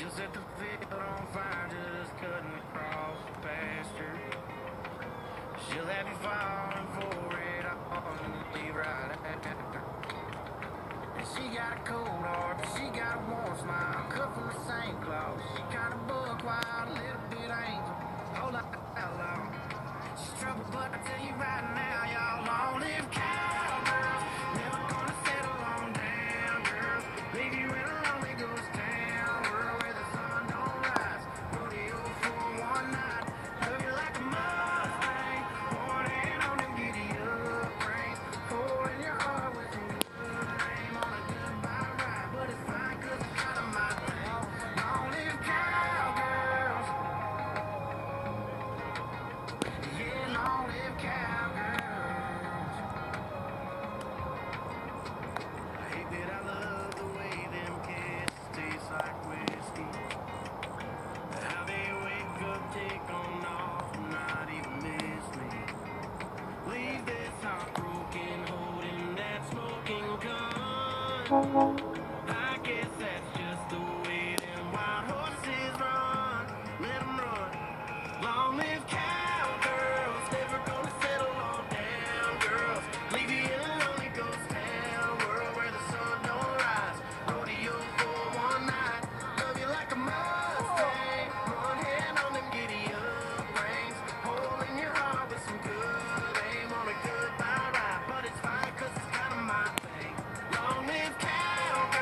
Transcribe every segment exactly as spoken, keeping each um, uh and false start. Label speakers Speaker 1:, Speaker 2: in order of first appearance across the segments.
Speaker 1: set the field on fire, just cutting across the pasture. She'll have you falling for it all and leave right after. And she got a cold heart, but she got a warm smile, cut from the same cloth. She kind of buck wild, a little bit angel, whole lot outlaw. She's trouble, but I tell you right now, y'all, long live cowgirls. Never gonna settle on down, girls. Leave you in a lonely ghost town, world where the sun don't rise. Rodeo for one night, love you like a Mustang. Born in on them giddy up brains, hole in your heart with some good name on a goodbye ride. But it's fine, cause it's kind of my thing. Long live cowgirls. Yeah, long live cowgirls. I hate that I love the way them kisses taste like whiskey. How they wake up, take on off, and not even miss me. Leave this heartbroken, holding that smoking gun. I guess that's just the way them wild horses run. Let 'em run. Long live cowgirls, never gonna settle on down, girls. Leave you in a lonely ghost town, world where the sun don't rise. Rodeo for one night, love you like a Mustang. One hand on them giddy up reins, hole in your heart with some good aim on a goodbye ride. But it's fine, cause it's kind of my thing. Long live cowgirls.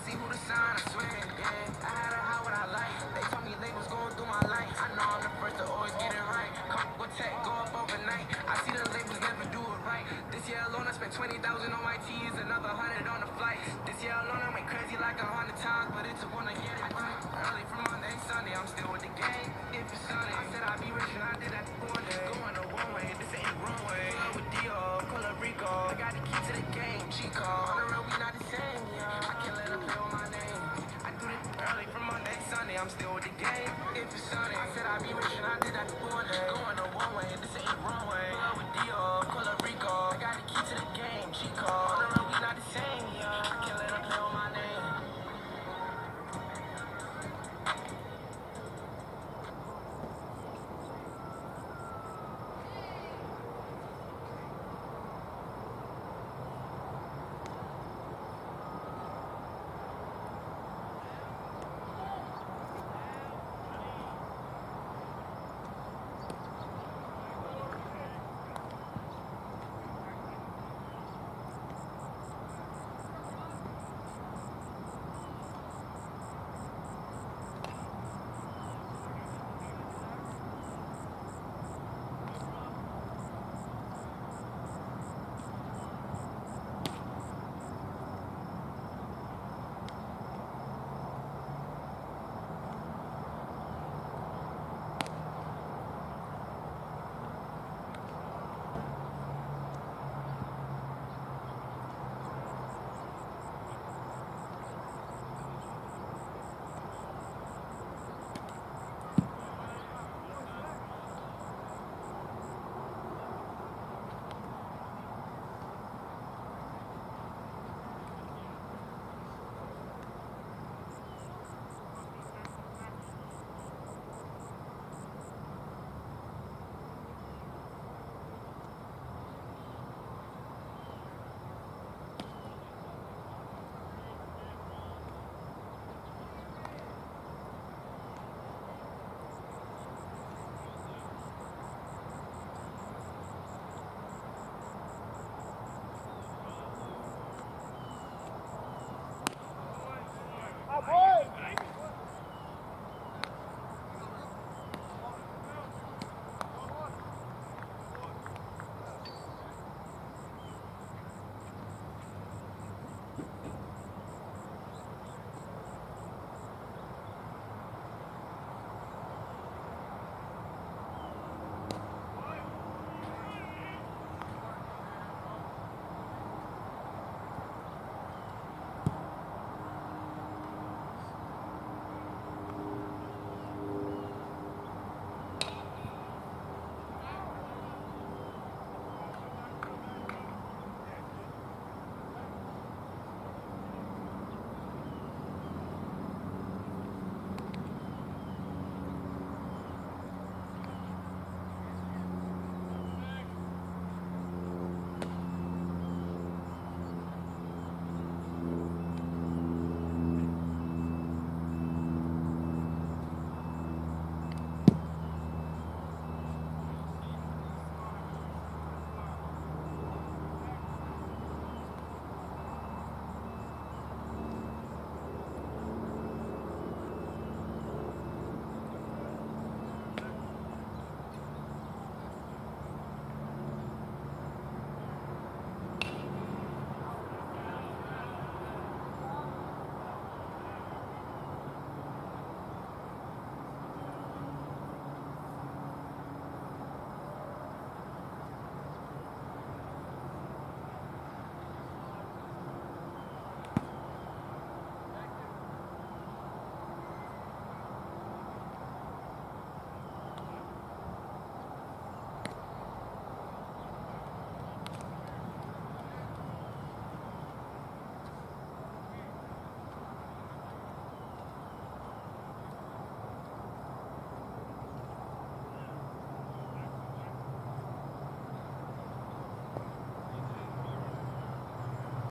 Speaker 1: see who the sign, I swear, yeah. I had a how what I like. They told me labels going through my life. I know I'm the first to always get it right. Come go tech, go up overnight. I see the labels never do it right. This year alone, I spent twenty thousand on my tees, another hundred on the flight. This year alone, I went crazy like a hundred times, but it took one to get it right. Early from Monday, Sunday, I'm still with the game. If it's sunny, I said I'd be rich and I did that one day. Going the one way, this ain't runway. Pull up with Dior, Puerto Rico. I got the key to the game, Chico. On the road, we not the same, yeah. I can't let her play with my name. I do this early from Monday, Sunday, I'm still with the game. If it's sunny, I said I'd be rich and I did that one day. Going the one way, this ain't runway. Pull up with Dior.